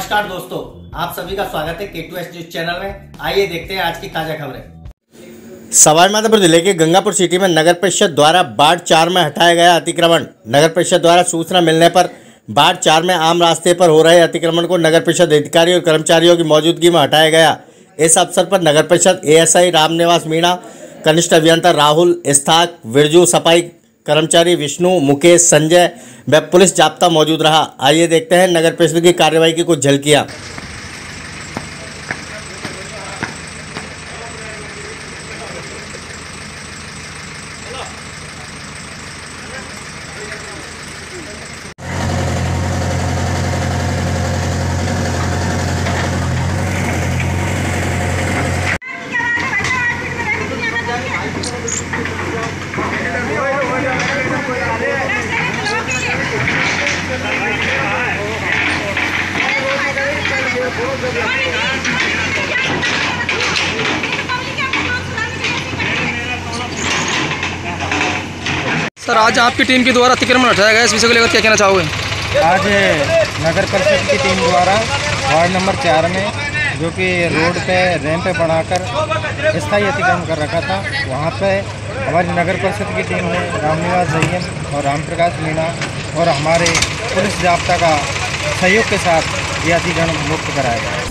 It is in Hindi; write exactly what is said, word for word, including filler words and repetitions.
नमस्कार दोस्तों, आप सभी का स्वागत है के टू एस न्यूज चैनल में। आइए देखते हैं आज की ताजा खबरें। सवाईमाधोपुर जिले के गंगापुर सिटी में नगर परिषद द्वारा वार्ड चार में हटाया गया अतिक्रमण। नगर परिषद द्वारा सूचना मिलने पर वार्ड चार में आम रास्ते पर हो रहे अतिक्रमण को नगर परिषद अधिकारी और कर्मचारियों की मौजूदगी में हटाया गया। इस अवसर पर नगर परिषद A S I Ramniwas Meena, कनिष्ठ अभियंता राहुल इस्ताक, विरजू, सफाई कर्मचारी विष्णु, मुकेश, संजय व पुलिस जाब्ता मौजूद रहा। आइए देखते हैं नगर परिषद की कार्रवाई की कुछ झलकियां। सर, आज आपकी टीम के द्वारा अतिक्रमण हटाया गया, इस विषय को लेकर क्या कहना चाहोगे? आज नगर परिषद की टीम द्वारा वार्ड नंबर चार में, जो कि रोड पे रैंप बनाकर स्थायी अतिक्रमण कर रखा था, वहाँ पे हमारी नगर परिषद की टीम ने रामनिवास जयम और रामप्रकाश मीणा और हमारे पुलिस जाब्ता का सहयोग के साथ ये अतिक्रमण मुक्त कराया गया।